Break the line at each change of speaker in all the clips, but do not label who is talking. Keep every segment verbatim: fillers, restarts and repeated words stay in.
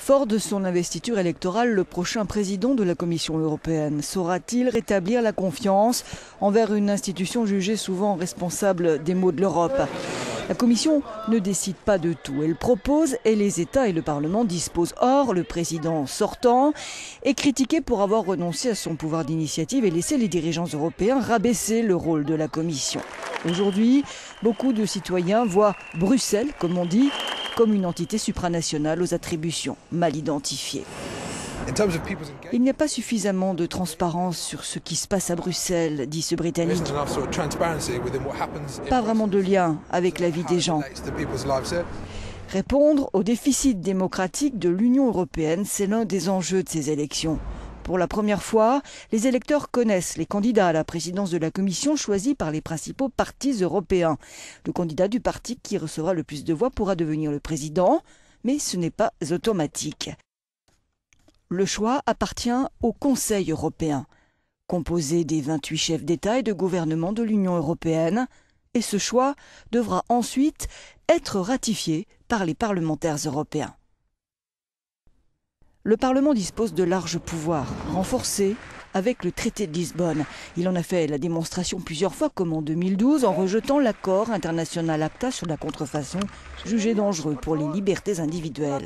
Fort de son investiture électorale, le prochain président de la Commission européenne saura-t-il rétablir la confiance envers une institution jugée souvent responsable des maux de l'Europe? La Commission ne décide pas de tout. Elle propose et les États et le Parlement disposent. Or, le président sortant est critiqué pour avoir renoncé à son pouvoir d'initiative et laissé les dirigeants européens rabaisser le rôle de la Commission. Aujourd'hui, beaucoup de citoyens voient Bruxelles, comme on dit, comme une entité supranationale aux attributions mal identifiées. Il n'y a pas suffisamment de transparence sur ce qui se passe à Bruxelles, dit ce Britannique. Pas vraiment de lien avec la vie des gens. Répondre au déficit démocratique de l'Union européenne, c'est l'un des enjeux de ces élections. Pour la première fois, les électeurs connaissent les candidats à la présidence de la Commission choisis par les principaux partis européens. Le candidat du parti qui recevra le plus de voix pourra devenir le président, mais ce n'est pas automatique. Le choix appartient au Conseil européen, composé des vingt-huit chefs d'État et de gouvernement de l'Union européenne, et ce choix devra ensuite être ratifié par les parlementaires européens. Le Parlement dispose de larges pouvoirs, renforcés avec le traité de Lisbonne. Il en a fait la démonstration plusieurs fois, comme en deux mille douze, en rejetant l'accord international ACTA sur la contrefaçon, jugé dangereux pour les libertés individuelles.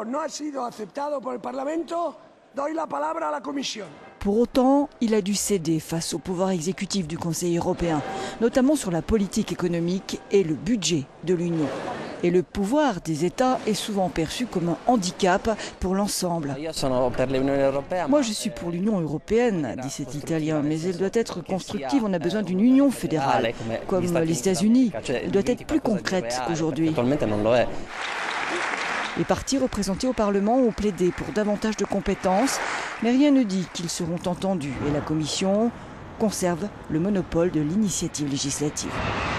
Pour autant, il a dû céder face au pouvoir exécutif du Conseil européen, notamment sur la politique économique et le budget de l'Union. Et le pouvoir des États est souvent perçu comme un handicap pour l'ensemble. Moi, je suis pour l'Union européenne, dit cet Italien, mais elle doit être constructive. On a besoin d'une union fédérale, comme les États-Unis. Elle doit être plus concrète qu'aujourd'hui. Les partis représentés au Parlement ont plaidé pour davantage de compétences, mais rien ne dit qu'ils seront entendus. Et la Commission conserve le monopole de l'initiative législative.